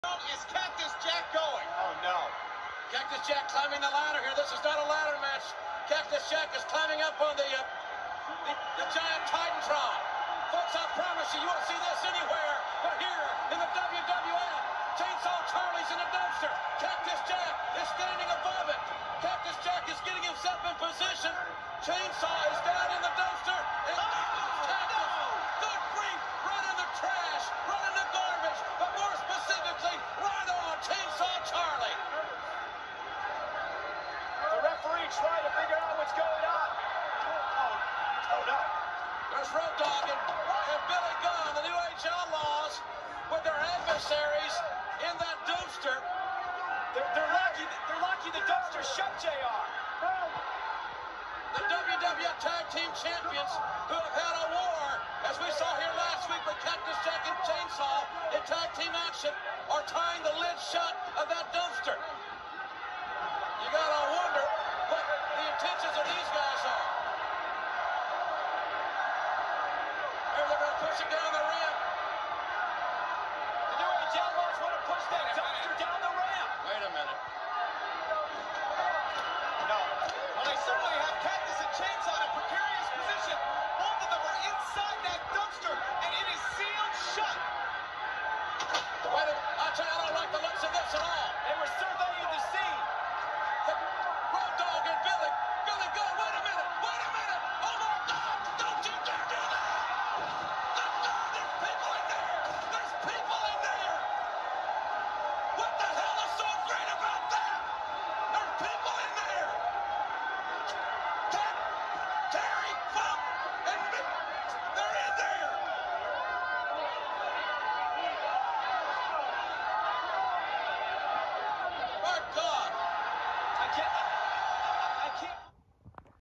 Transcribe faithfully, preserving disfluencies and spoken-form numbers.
Is Cactus Jack going? Oh, no. Cactus Jack climbing the ladder here. This is not a ladder match. Cactus Jack is climbing up on the, uh, the, the giant Titantron. Folks, I promise you, you won't see this anywhere but here in the W W F. Chainsaw Charlie's in a dumpster. Cactus Jack is standing above it. Cactus Jack is getting himself in position. Chainsaw is down in the dumpster. And oh, Cactus, no. Good grief, right in the trash, right in the garbage, but more specifically, right on Chainsaw Charlie. The referee trying to figure out what's going on. Oh, oh no. There's Road Dogg and, and Billy Gunn, the New Age Outlaws, with their adversaries in that dumpster. They're, they're lucky. They're lucky the dumpster shut, J R. The W W F Tag Team Champions, who have had a war, as we saw here last week with Cactus Jack and Chainsaw in tag team action, are tying the lid shut of that dumpster. You gotta wonder what the intentions of these guys are. Maybe they're gonna push it down the ramp. The New Age Outlaws want to push that dumpster down the ramp. Wait a minute. No. Well, they certainly have Cactus and Chainsaw in a precarious position. Both of them are inside that dumpster, and it is sealed shut. Wait a minute. I tell you, I don't like the looks of this at all. They were surveying the scene. The Road Dogg and Billy, Billy Gunn, wait a minute, wait a minute. Oh my God, don't you dare do that. The God, there's people in there. There's people in there. What the